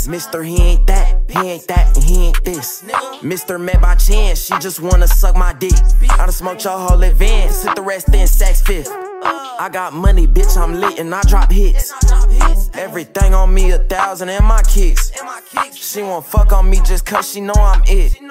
Mr. He ain't that, and he ain't this. Mr. met by chance, she just wanna suck my dick. I done smoked your whole advance, hit the rest in Saks Fifth. I got money, bitch, I'm lit and I drop hits. Everything on me 1,000 and my kicks. She won't fuck on me just cause she know I'm it.